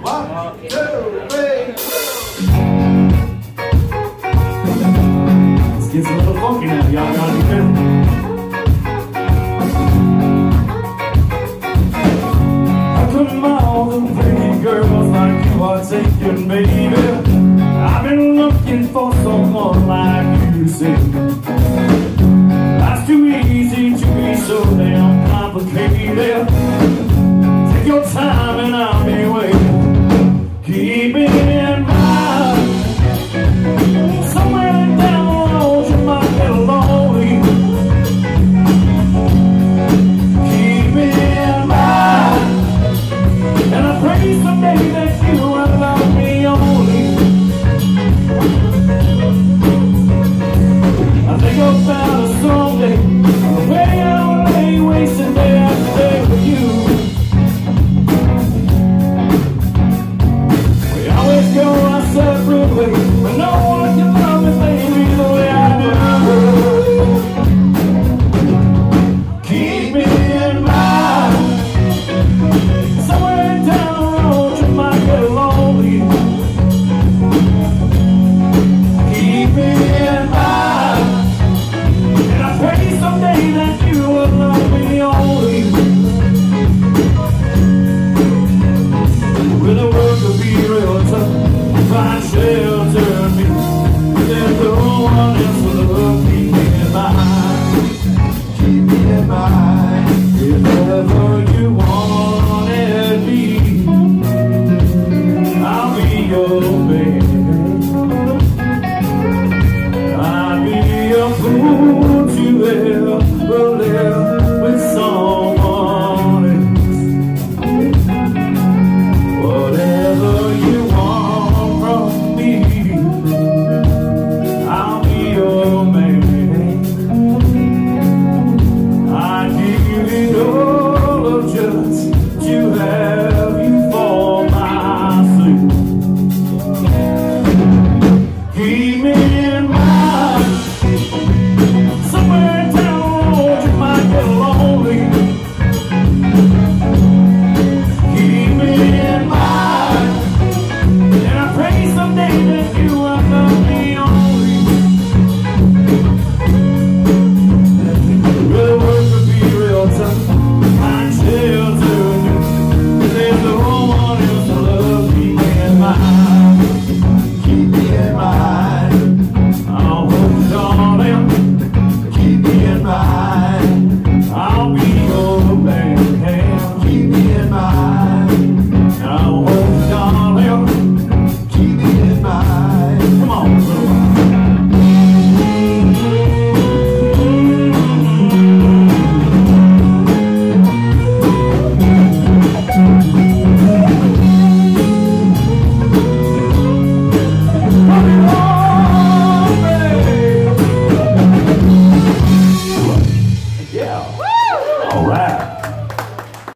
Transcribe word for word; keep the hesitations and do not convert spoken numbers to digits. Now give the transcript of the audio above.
One, two, three. This gets a little funky now, y'all gotta be careful. Come on, the pretty girls like you are taking, baby. I've been looking for someone like you, see. Life's too easy to be so damn complicated. Take your time and I